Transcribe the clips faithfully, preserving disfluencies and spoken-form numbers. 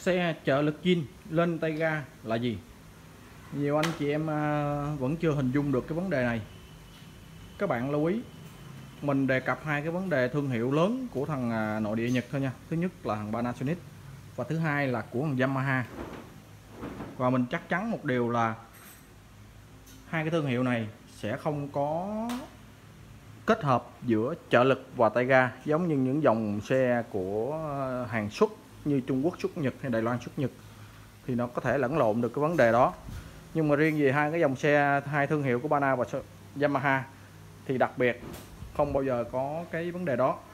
Xe trợ lực zin lên tay ga là gì? Nhiều anh chị em vẫn chưa hình dung được cái vấn đề này. Các bạn lưu ý, mình đề cập hai cái vấn đề thương hiệu lớn của thằng nội địa Nhật thôi nha. Thứ nhất là thằng Panasonic và thứ hai là của thằng Yamaha. Và mình chắc chắn một điều là hai cái thương hiệu này sẽ không có kết hợp giữa trợ lực và tay ga giống như những dòng xe của Hàn xuất như Trung Quốc xuất Nhật hay Đài Loan xuất Nhật, thì nó có thể lẫn lộn được cái vấn đề đó. Nhưng mà riêng về hai cái dòng xe, hai thương hiệu của Pana và Yamaha thì đặc biệt không bao giờ có cái vấn đề đó.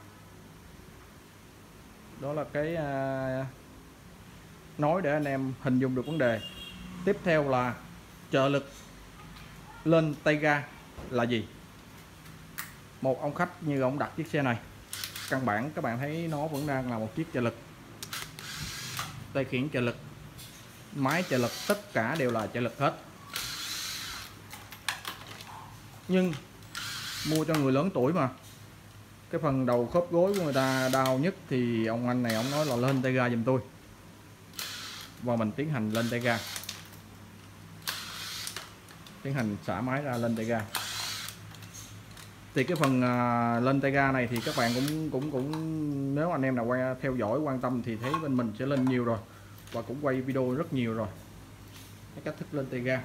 Đó là cái uh, nói để anh em hình dung được vấn đề. Tiếp theo là trợ lực lên tay ga là gì? Một ông khách như ông đặt chiếc xe này, căn bản các bạn thấy nó vẫn đang là một chiếc trợ lực, tay khiển trợ lực, máy trợ lực, tất cả đều là trợ lực hết. Nhưng mua cho người lớn tuổi mà, cái phần đầu khớp gối của người ta đau nhất thì ông anh này ông nói là lên tay ga giùm tôi, và mình tiến hành lên tay ga, tiến hành xả máy ra lên tay ga. Thì cái phần à, lên tay ga này thì các bạn cũng cũng cũng nếu anh em nào quay theo dõi quan tâm thì thấy bên mình sẽ lên nhiều rồi, và cũng quay video rất nhiều rồi cái cách thức lên tay ga.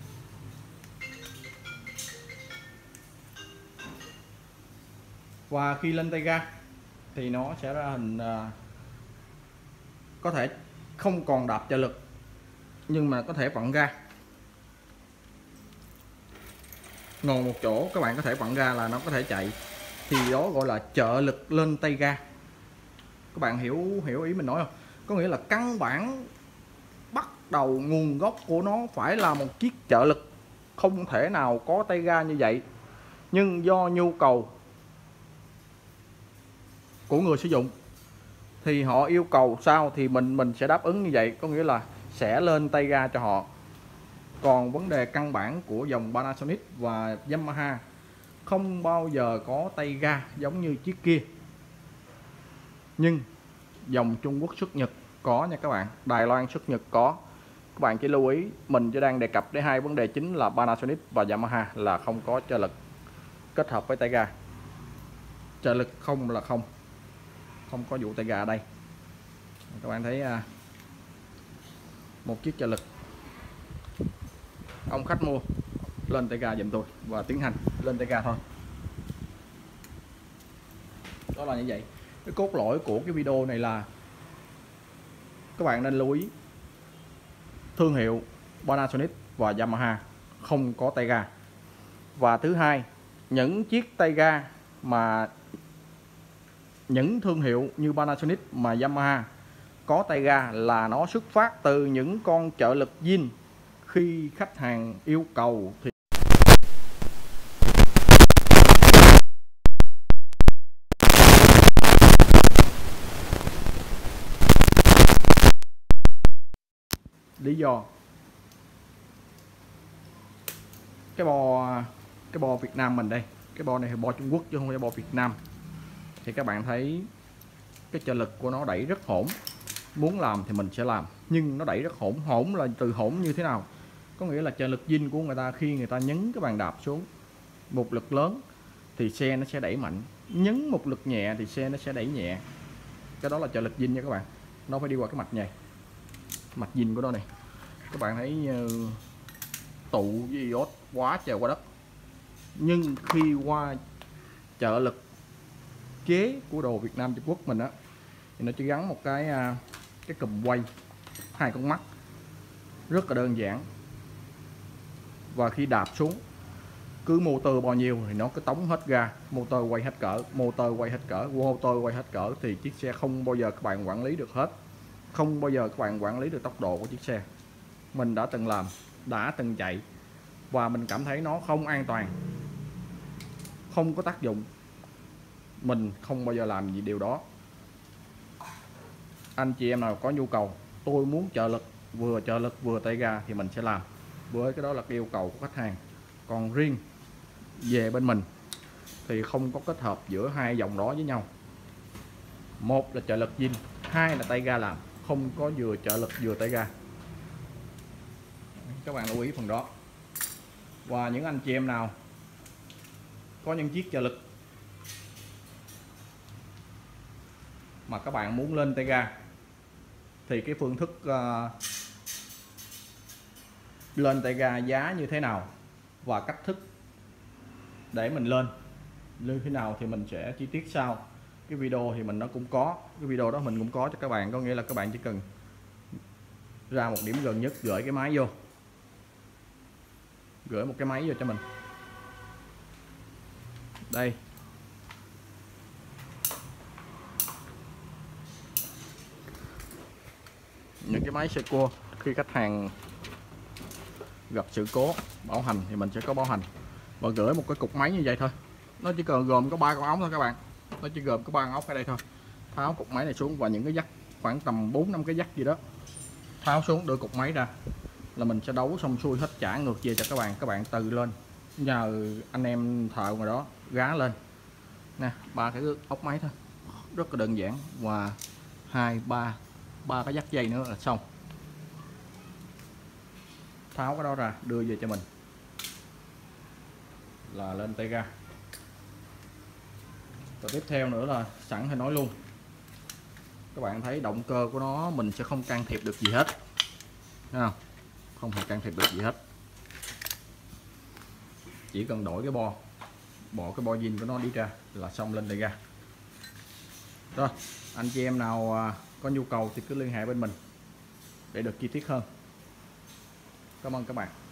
Và khi lên tay ga thì nó sẽ ra hình à, có thể không còn đạp trợ lực nhưng mà có thể vặn ga. Ngồi một chỗ các bạn có thể vặn ga là nó có thể chạy, thì đó gọi là trợ lực lên tay ga. Các bạn hiểu hiểu ý mình nói không? Có nghĩa là căn bản bắt đầu nguồn gốc của nó phải là một chiếc trợ lực, không thể nào có tay ga như vậy. Nhưng do nhu cầu của người sử dụng thì họ yêu cầu sao thì mình mình sẽ đáp ứng như vậy, có nghĩa là sẽ lên tay ga cho họ. Còn vấn đề căn bản của dòng Panasonic và Yamaha không bao giờ có tay ga giống như chiếc kia. Nhưng dòng Trung Quốc xuất Nhật có nha các bạn, Đài Loan xuất Nhật có. Các bạn chỉ lưu ý, mình chỉ đang đề cập đến hai vấn đề chính là Panasonic và Yamaha là không có trợ lực kết hợp với tay ga. Trợ lực không là không, không có vụ tay ga ở đây. Các bạn thấy một chiếc trợ lực, ông khách mua lên tay ga giùm tôi và tiến hành lên tay ga thôi. Đó là như vậy. Cái cốt lõi của cái video này là các bạn nên lưu ý, thương hiệu Panasonic và Yamaha không có tay ga. Và thứ hai, những chiếc tay ga mà những thương hiệu như Panasonic mà Yamaha có tay ga là nó xuất phát từ những con trợ lực zin. Khi khách hàng yêu cầu thì lý do cái bo cái bo Việt Nam mình đây, cái bo này là bo Trung Quốc chứ không phải bo Việt Nam, thì các bạn thấy cái trợ lực của nó đẩy rất hỗn. Muốn làm thì mình sẽ làm, nhưng nó đẩy rất hỗn. Hỗn là từ hỗn như thế nào? Có nghĩa là trợ lực zin của người ta, khi người ta nhấn cái bàn đạp xuống một lực lớn thì xe nó sẽ đẩy mạnh, nhấn một lực nhẹ thì xe nó sẽ đẩy nhẹ. Cái đó là trợ lực zin nha các bạn. Nó phải đi qua cái mạch này, mạch zin của nó này. Các bạn thấy uh, tụ với iốt quá trời qua đất. Nhưng khi qua trợ lực chế của đồ Việt Nam Trung Quốc mình á, thì nó chỉ gắn một cái uh, cái cùm quay, hai con mắt, rất là đơn giản. Và khi đạp xuống, cứ motor bao nhiêu thì nó cứ tống hết ga, motor quay hết cỡ, motor quay hết cỡ, motor quay hết cỡ, thì chiếc xe không bao giờ các bạn quản lý được hết. Không bao giờ các bạn quản lý được tốc độ của chiếc xe. Mình đã từng làm, đã từng chạy, và mình cảm thấy nó không an toàn, không có tác dụng. Mình không bao giờ làm gì điều đó. Anh chị em nào có nhu cầu, tôi muốn trợ lực, vừa trợ lực vừa tay ga thì mình sẽ làm. Với cái đó là cái yêu cầu của khách hàng. Còn riêng về bên mình thì không có kết hợp giữa hai dòng đó với nhau. Một là trợ lực zin, hai là tay ga làm, không có vừa trợ lực vừa tay ga. Các bạn lưu ý phần đó. Và những anh chị em nào có những chiếc trợ lực mà các bạn muốn lên tay ga thì cái phương thức uh, lên tay ga giá như thế nào và cách thức để mình lên như thế nào thì mình sẽ chi tiết sau. Cái video thì mình nó cũng có, cái video đó mình cũng có cho các bạn, có nghĩa là các bạn chỉ cần ra một điểm gần nhất, gửi cái máy vô, gửi một cái máy vô cho mình. Đây, những cái máy Seiko khi khách hàng gặp sự cố bảo hành thì mình sẽ có bảo hành và gửi một cái cục máy như vậy thôi. Nó chỉ cần gồm có ba con ốc thôi các bạn, nó chỉ gồm có ba con ốc ở đây thôi. Tháo cục máy này xuống và những cái dắt khoảng tầm bốn năm cái dắt gì đó tháo xuống, đưa cục máy ra là mình sẽ đấu xong xuôi hết, trả ngược về cho các bạn. Các bạn từ lên nhờ anh em thợ ngoài đó gá lên nè, ba cái ốc máy thôi, rất là đơn giản. Và hai ba ba cái dắt dây nữa là xong. Tháo cái đó ra đưa về cho mình là lên tay ga. Và tiếp theo nữa là sẵn hay nói luôn, các bạn thấy động cơ của nó mình sẽ không can thiệp được gì hết, thấy không? Không hề can thiệp được gì hết, chỉ cần đổi cái bo, bỏ cái bo zin của nó đi ra là xong lên tay ga. Rồi, anh chị em nào có nhu cầu thì cứ liên hệ bên mình để được chi tiết hơn. Cảm ơn các bạn.